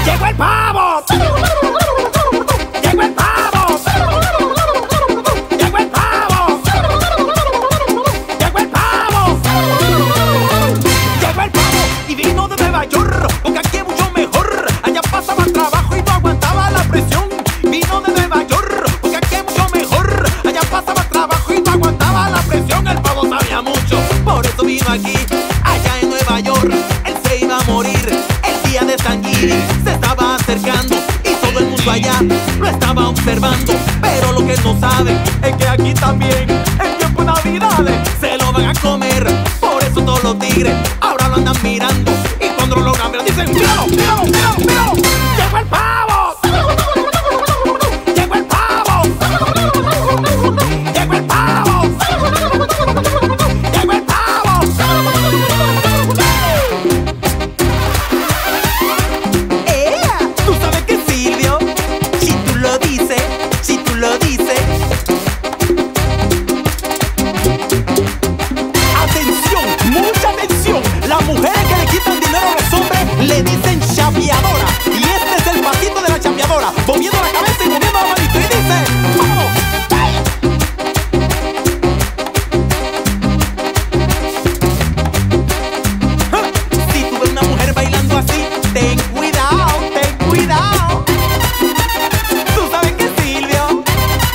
¡Llegó el pavo! ¡Llegó el pavo! ¡Llegó el pavo! ¡Llegó el pavo! ¡Llegó el pavo! Y vino de Nueva York, porque aquí es mucho mejor. Allá pasaba trabajo y no aguantaba la presión. Vino de Nueva York, porque aquí es mucho mejor. Allá pasaba trabajo y no aguantaba la presión. El pavo sabía mucho, por eso vino aquí. Allá en Nueva York, él se iba a morir. El día de San Giving se estaba acercando y todo el mundo allá lo estaba observando. Pero lo que no saben es que aquí también, en tiempo de Navidades, se lo van a comer. Por eso todos los tigres ahora lo andan mirando. Y cuando lo logran ver dicen: ¡míralo, míralo, míralo, míralo! ¡Llegó el pavo! ¡Llegó el pavo! ¡Llegó el pavo! ¡Llegó el pavo! ¿Tú sabes qué, Silvio? Si tú lo dices, si tú lo dices. Atención, mucha atención. Las mujeres que le quitan dinero a los hombres le dicen chapeadora. Y este es el pasito de la chapeadora, moviendo la cabeza y moviendo la manito. Y dice: ¡vamos! Si tú ves una mujer bailando así, ten cuidado, ten cuidado. ¿Tú sabes qué, Silvio?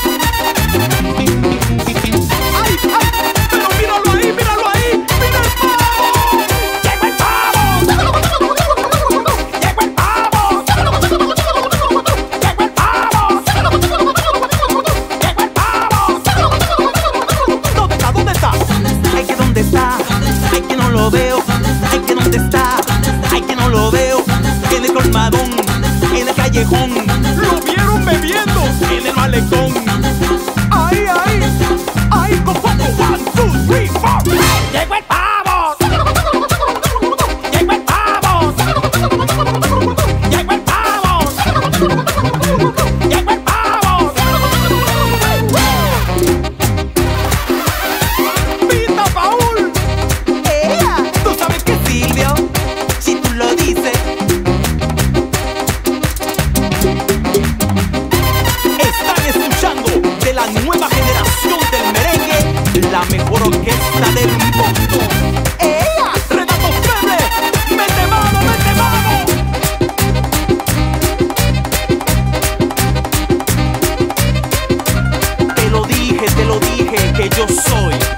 ¡Ay, ay! ¡Pero míralo ahí, míralo ahí! ¡Mira el pavo! ¡Llegó el pavo! ¡Llegó el pavo! ¡Llegó el pavo! ¡Llegó el pavo! ¿Dónde está? ¿Dónde está? Ay, que dónde está. Ay, que no lo veo. Ay, que dónde está. Ay, que no lo veo. En el colmadón, en el callejón. Lo vieron bebiendo en el malecón. Ay, ay, ay, con poco. 1, 2, 3, 4. ¡Llegó el pavo! ¡Llegó el pavo! ¡Llegó el pavo! ¡Llegó el pavo! ¡Pita, Paul! ¿Tú sabes qué, Silvio? Si tú lo dices. Están escuchando de la nueva generación del merengue, la mejor orquesta del mundo. ¡Renato Feble! ¡Mete mano, mete mano! Te lo dije que yo soy